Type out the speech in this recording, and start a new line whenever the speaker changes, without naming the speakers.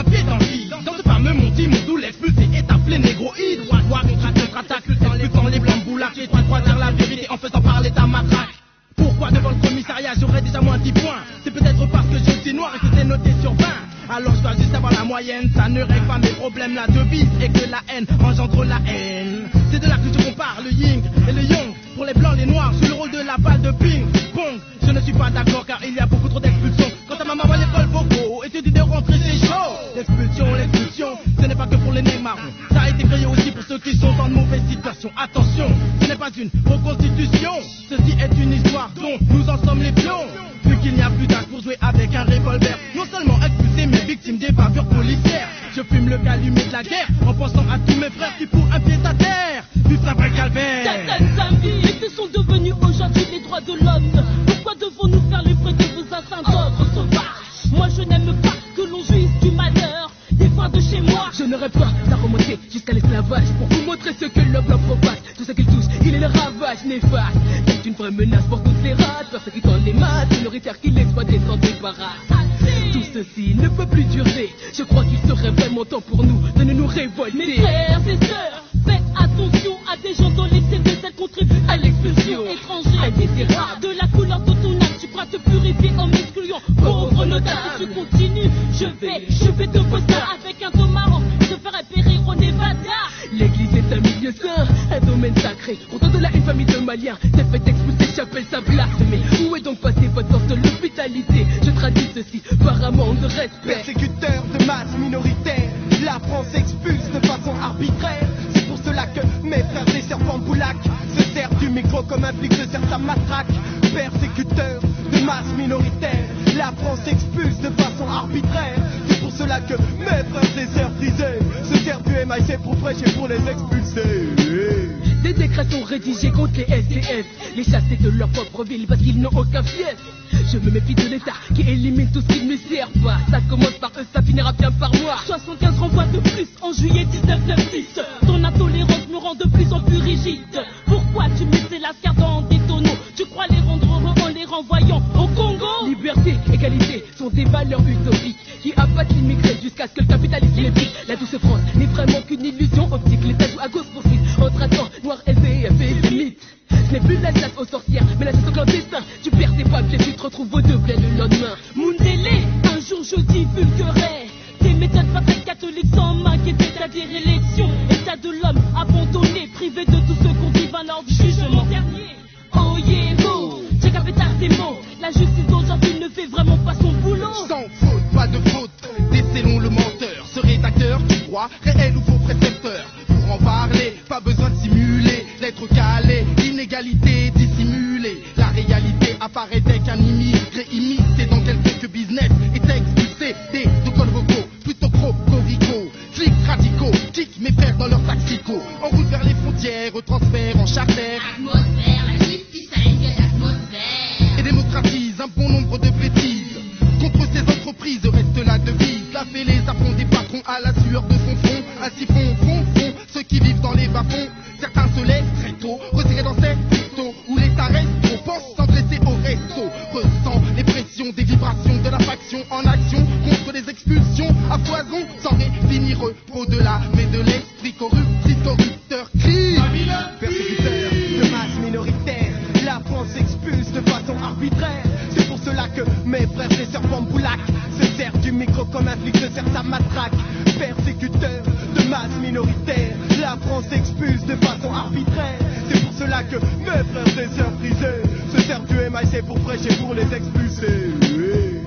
un pied dans le vide. Dans ce fameux Monty, mon doux l'expulsé est appelé négroïde. War contre-attaque, expulsant les blancs boulacs. Les trois dire la vérité en faisant parler ta matraque. Pourquoi devant le commissariat j'aurais déjà moins 10 points? C'est peut-être parce que je suis noir et que c'est noté sur 20. Alors je dois juste avoir la moyenne, ça ne règle pas mes problèmes. La devise est que la haine engendre la haine. C'est de là que je compare le yin et le yang. Pour les blancs, les noirs, sous le rôle de la balle de ping-pong. Je ne suis pas d'accord car il y a beaucoup trop d'expulsions. Quand ta maman va à l'école vocaux et te dit de rentrer, c'est chaud. L'expulsion, ce n'est pas que pour les nez marrons. Ça a été créé aussi pour ceux qui sont en mauvaise situation. Attention, ce n'est pas une reconstitution. Ceci est une histoire dont nous en sommes les pions. Vu qu'il n'y a plus d'âge pour jouer avec un revolver. Non seulement expulsé mais victime des bavures policières. Je fume le calumet de la guerre en pensant à tous mes frères qui pour un pied à terre vivent un vrai calvaire.
Certaines amis, et ce sont devenus aujourd'hui les droits de l'homme. Pourquoi devons-nous faire les frais de vos instincts d'ordre sauvage? Moi je n'aime pas que l'on jouisse du malheur des fois de chez moi.
Je n'aurais pas à remonter jusqu'à l'esclavage pour vous montrer ce que le blanc propage. Tout ce qu'il touche, il est le ravage néfaste. C'est une vraie menace pour toutes les races, persécutant les masses minoritaires qui l'exploitent et s'en débarrassent. Tout ceci ne peut plus durer. Je crois qu'il serait vraiment temps pour nous de nous révolter.
Mes frères et sœurs, faites attention à des gens dont les CDZ contribuent à l'expulsion étrangère. Indésirable de la couleur de ton âme, tu crois te purifier en m'excluant. Pauvre notable, si tu continues, je vais te poster avec un dos marrant. Je ferai périr au Nevada.
L'église est un milieu saint, un domaine sacré. Autant de là une famille de Maliens s'est fait expulser, j'appelle ça blasphème. Où est donc passé votre sens de l'hospitalité? Je traduis ceci par un manque de respect.
Persécuteur de masse minoritaire, la France expulse de façon arbitraire. C'est pour cela que mes frères des serpents boulacs se servent du micro comme un flic se sert sa matraque. Persécuteur de masse minoritaire, la France expulse de façon arbitraire. C'est pour cela que mes frères et sœurs frisés se servent du MIC pour prêcher pour les expulser.
Des décrets sont rédigés contre les SDF, les chasser de leur propre ville parce qu'ils n'ont aucun fief. Je me méfie de l'État qui élimine tout ce qui ne me sert pas. Ça commence par eux, ça finira bien par moi.
75 renvois de plus en juillet 1996. Ton intolérance me rend de plus en plus rigide. Pourquoi tu mets ces lascars dans des tonneaux? Tu crois les rendre heureux en les renvoyant au Congo?
Liberté, égalité sont des valeurs utopiques qui abattent l'immigré jusqu'à ce que le capitalisme les pique. La douce France n'est vraiment qu'une illusion optique. L'État joue à gauche poursuite en traitant noir SDF et les mythes. Ce n'est plus la chasse aux sorcières, mais la chasse au clandestin. Tu perds tes papiers, tu te retrouves aux deux blés le lendemain.
Mundele, un jour je divulguerai des méthodes patriques catholiques sans m'inquiéter, c'est-à-dire élection, état de l'homme abandonné, privé de tout ce qu'on divin lors du jugement dernier. Oh yeah, oh, check avec tes mots. La justice d'aujourd'hui ne fait vraiment pas son boulot.
Sans faute, pas de faute, décellons le menteur. Ce rédacteur du droit, réel ou faux précepteur. Pour en parler, pas besoin de simuler, d'être calé, l'inégalité dissimulée. La réalité apparaît dès qu'un immigré imité dans quelques business est expulsé des de cols vocaux, plutôt cocorico. Flics radicaux, kick mes frères dans leurs taxicos. En route vers les frontières, transfert en charter.
Atmosphère, la justice a une gueule d'atmosphère.
Et démocratise un bon nombre de bêtises. Contre ces entreprises reste la devise. La fait les affronts des patrons à la sueur de son front. Ainsi font ceux qui vivent dans les bas-fonds. Certains se laissent très tôt, retirés dans ces photos où l'État reste trop, pense s'engraisser au resto. Ressent les pressions des vibrations de la faction en action contre les expulsions à foison, sans finir au-delà, mais de l'esprit corrupteur crie.
Persécuteur de masse minoritaire, la France expulse de façon arbitraire. C'est pour cela que mes frères et sœurs bamboulac se servent du micro comme un flic se sert sa matraque. Persécuteur de masse minoritaire, la France expulse de façon arbitraire. C'est pour cela que mes frères et sœurs frisés se servent du MIC pour prêcher pour les expulser.